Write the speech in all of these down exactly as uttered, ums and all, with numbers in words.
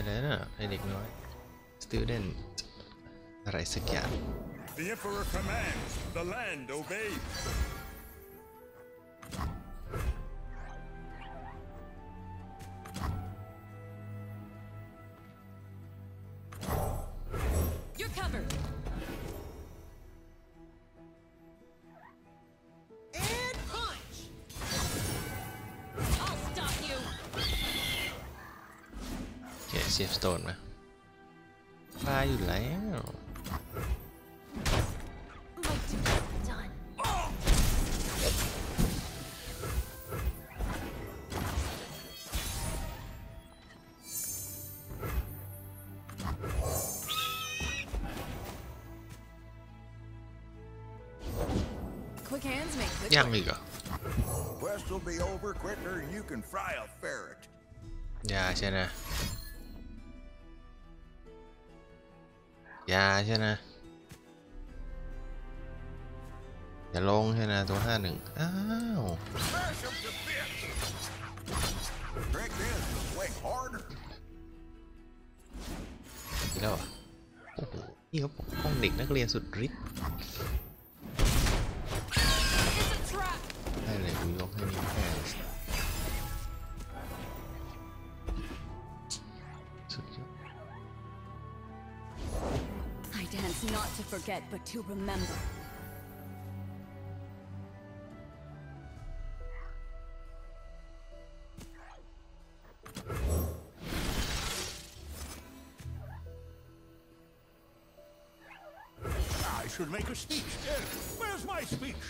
อะไรน่ะไอเด็กน้อย student อะไรสักอย่าง The Emperor commands, the land obeys. You're covered. And punch. I'll stop you. โอเคเซฟสโตนมาตายอยู่แล้ว My duty's done. Quick hands make quick ยัง work. อีกเหรอ Quest will be over quicker than you can fry a ferret. ยาใช่นะยาใช่นะอย่าลงใช่นะตัวห้าหนึ่งอ้าว Smash them to bits. Trick is to swing harder. อีกแล้วเหรอโอ้โหนี่เขาปกป้องเด็กนักเรียนสุดฤทธิ์ It's a trap. ได้เลยกูยกให้นี่แค่สุดยอด I dance not to forget, but to remember. I should make a speech. Yes. Where's my speech?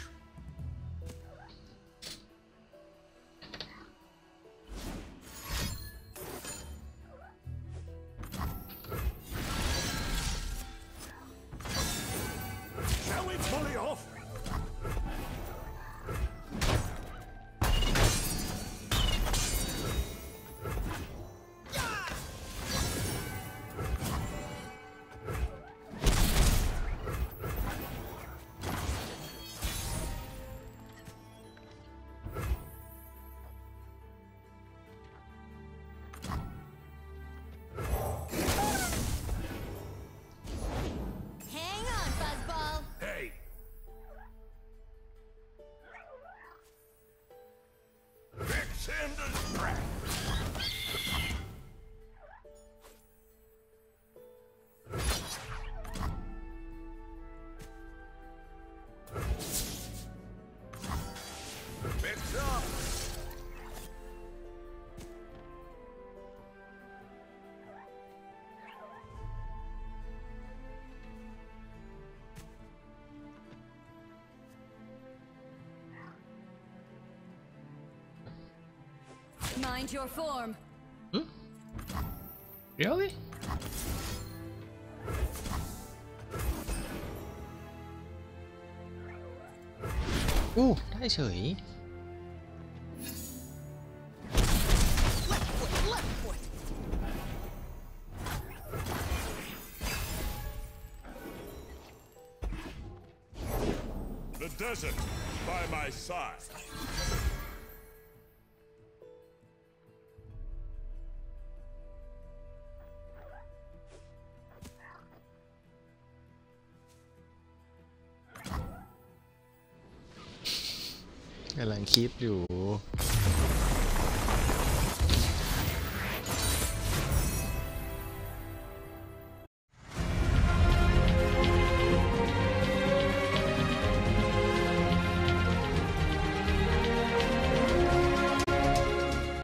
Shall we bully off? Hang on, Fuzzball. Hey. Fix him to scrap. Fix up. Mind your form. really อู้ได้เฉย Left foot, left foot. The desert by my side. กำลังคิดอยู่